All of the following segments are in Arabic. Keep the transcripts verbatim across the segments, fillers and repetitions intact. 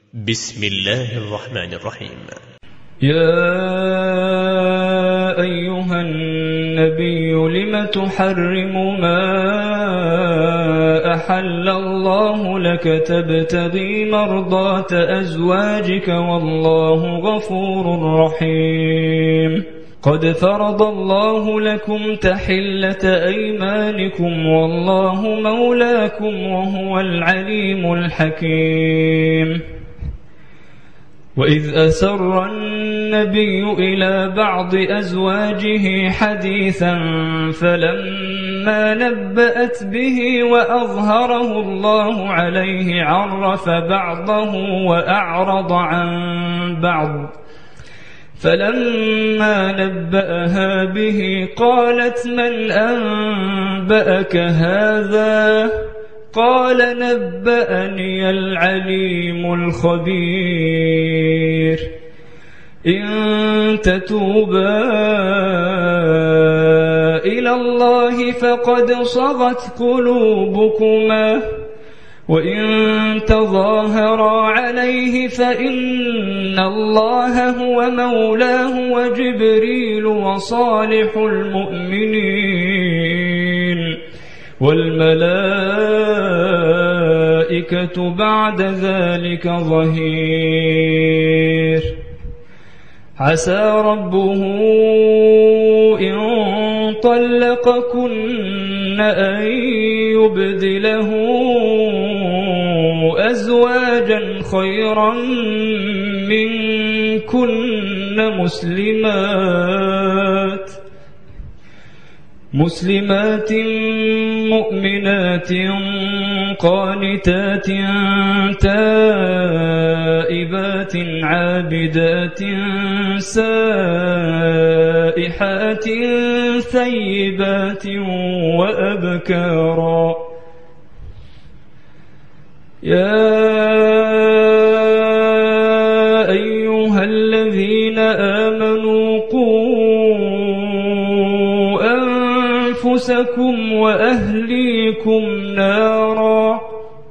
بسم الله الرحمن الرحيم. يا أيها النبي لم تحرم ما أحل الله لك تبتغي مرضات أزواجك والله غفور رحيم. قد فرض الله لكم تحلة أيمانكم والله مولاكم وهو العليم الحكيم. وإذ أسر النبي إلى بعض أزواجه حديثا فلما نبأت به وأظهره الله عليه عرف بعضه وأعرض عن بعض فلما نبأها به قالت من أنبأك هذا؟ قال نبأني العليم الخبير. إن تتوبا إلى الله فقد صغت قلوبكما وإن تظاهرا عليه فإن الله هو مولاه وجبريل وصالح المؤمنين والملائكة بعد ذلك ظهير. عسى ربه إن طلقكن أن يبدله أزواجا خيرا منكن مسلمات مسلمات مؤمنات قانتات تائبات عابدات سائحات ثيبات وأبكارا. يا أيها الذين آمنوا قوا أنفسكم وأهليكم نارا.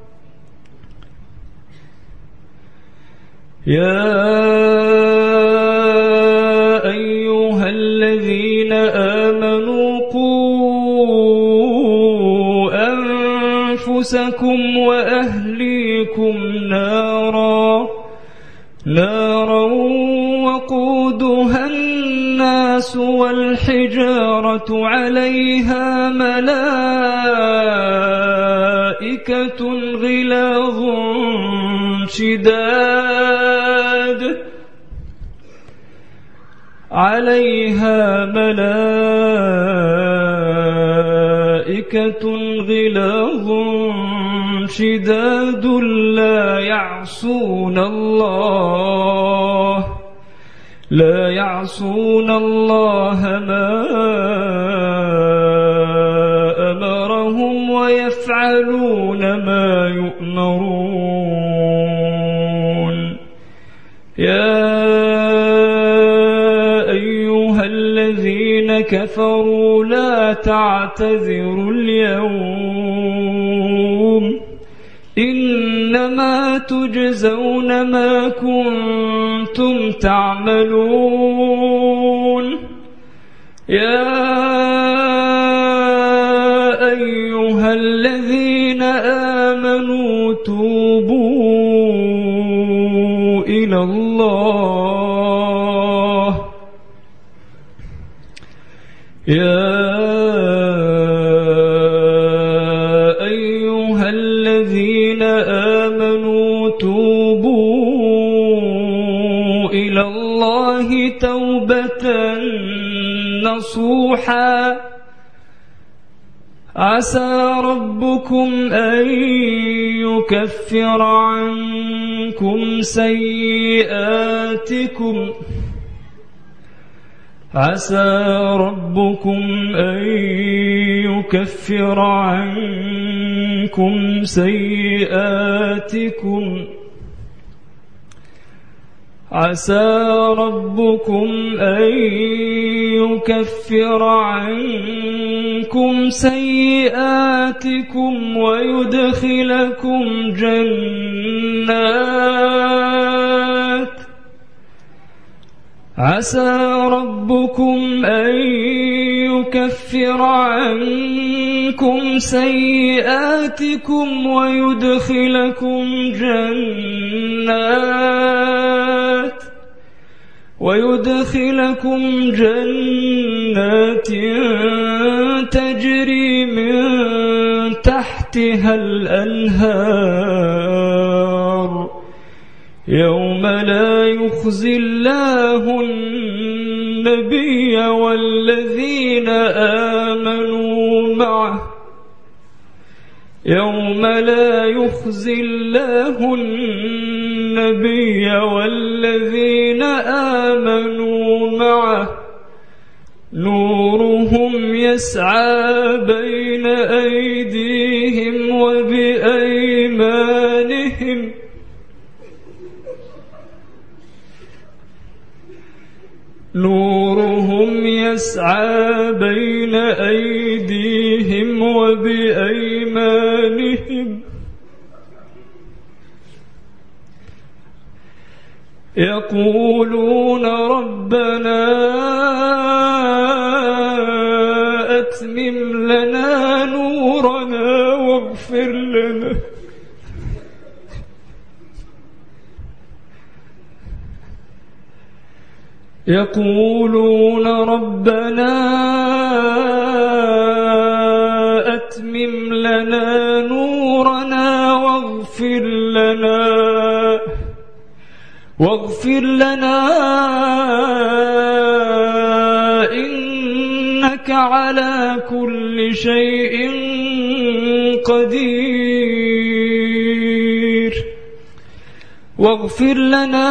يا أيها الذين آمنوا قوا أنفسكم وأهليكم نارا نارا وقودها الناس والحجارة عليها ملائكة غلاظ شداد عليها ملائكة غلاظ شداد لا يعصون الله لا يعصون الله ما أمرهم ويفعلون ما يؤمرون. يا أيها الذين كفروا لا تعتذروا اليوم إنما تجزون ما كنتم تعملون. يا أيها الذين آمنوا توبوا إلى الله. يا أيها الذين آمنوا توبوا إلى الله توبة نصوحا عسى ربكم أن يكفر عنكم سيئاتكم عسى ربكم أن يكفر عنكم سيئاتكم عسى ربكم أن يكفر عنكم سيئاتكم ويدخلكم جنات عسى ربكم أن يكفر عنكم سيئاتكم ويدخلكم جنات ويدخلكم جنات تجري من تحتها الأنهار يوم لا يخزي الله النبي والذين آمنوا معه يوم لا يخزي الله النبي والذين آمنوا معه نورهم يسعى بين أيديهم وبأيمانهم نورهم يسعى بين أيديهم وبأيمانهم يقولون ربنا أتمم لنا نورنا واغفر لنا يقولون ربنا أتمم لنا نورنا واغفر لنا واغفر لنا إنك على كل شيء قدير واغفر لنا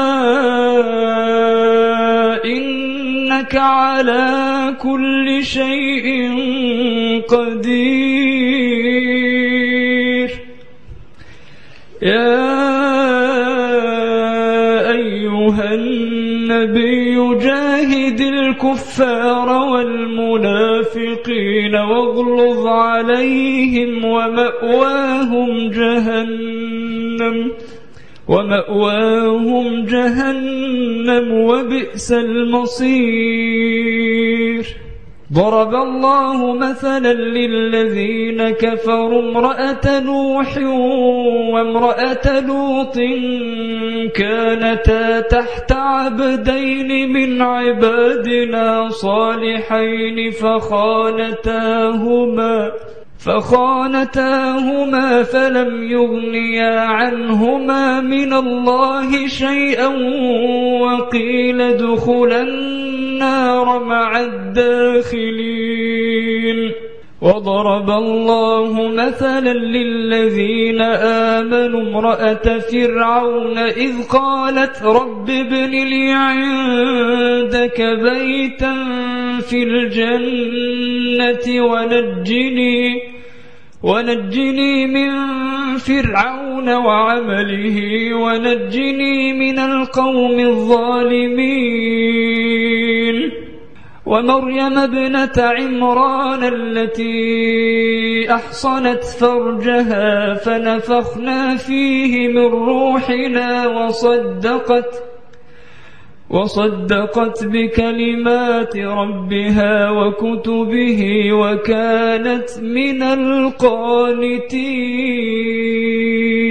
إنك على كل شيء قدير يا أيها النبي جاهد الكفار والمنافقين واغلظ عليهم ومأواهم جهنم ومأواهم جهنم وبئس المصير ضرب الله مثلا للذين كفروا امرأة نوح وامرأة لوط كانتا تحت عبدين من عبادنا صالحين فخانتاهما فخانتاهما فلم يغنيا عنهما من الله شيئا وقيل ادخلا النار مع الداخلين وضرب الله مثلا للذين آمنوا امرأة فرعون إذ قالت رب ابن لي عندك بيتا في الجنة ونجني ونجني من فرعون وعمله ونجني من القوم الظالمين ومريم ابنة عمران التي أحصنت فرجها فنفخنا فيه من روحنا وصدقت وصدقت بكلمات ربها وكتبه وكانت من القانتين.